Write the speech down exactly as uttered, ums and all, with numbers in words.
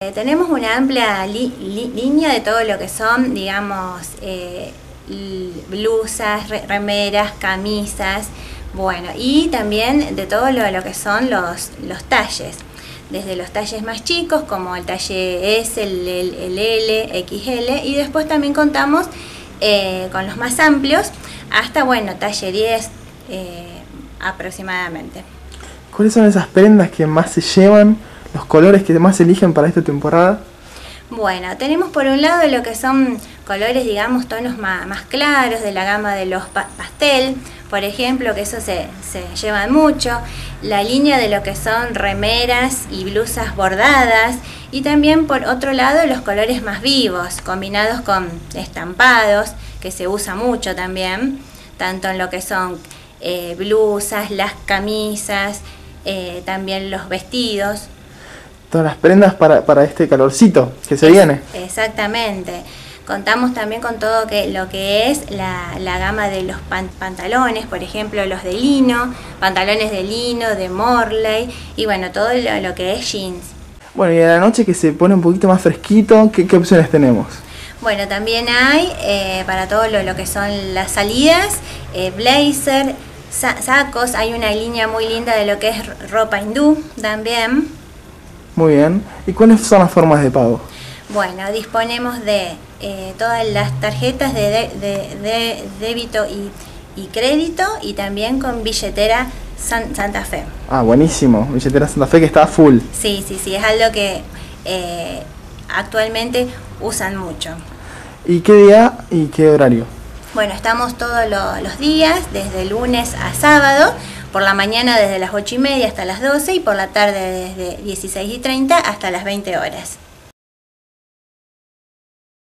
Eh, tenemos una amplia li li línea de todo lo que son, digamos, eh, blusas, re remeras, camisas, bueno, y también de todo lo, lo que son los, los talles. Desde los talles más chicos como el talle S, el, el, el L, equis ele, y después también contamos eh, con los más amplios hasta, bueno, talle diez eh, aproximadamente. ¿Cuáles son esas prendas que más se llevan, los colores que más se eligen para esta temporada? Bueno, tenemos por un lado lo que son colores, digamos, tonos más, más claros de la gama de los pa pastel, por ejemplo, que eso se, se lleva mucho, la línea de lo que son remeras y blusas bordadas, y también por otro lado los colores más vivos, combinados con estampados, que se usa mucho también, tanto en lo que son eh, blusas, las camisas, eh, también los vestidos. Todas las prendas para, para este calorcito que se es, viene. Exactamente. Contamos también con todo que, lo que es la, la gama de los pan, pantalones, por ejemplo los de lino, pantalones de lino, de Morley, y bueno, todo lo, lo que es jeans. Bueno, y a la noche que se pone un poquito más fresquito, ¿qué, qué opciones tenemos? Bueno, también hay eh, para todo lo, lo que son las salidas, eh, blazer, sa sacos, hay una línea muy linda de lo que es ropa hindú también. Muy bien. ¿Y cuáles son las formas de pago? Bueno, disponemos de eh, todas las tarjetas de, de, de, de débito y, y crédito, y también con billetera San, Santa Fe. Ah, buenísimo. Billetera Santa Fe que está full. Sí, sí, sí, es algo que eh, actualmente usan mucho. ¿Y qué día y qué horario? Bueno, estamos todos lo, los días, desde lunes a sábado, por la mañana desde las ocho y media hasta las doce y por la tarde desde dieciséis y treinta hasta las veinte horas.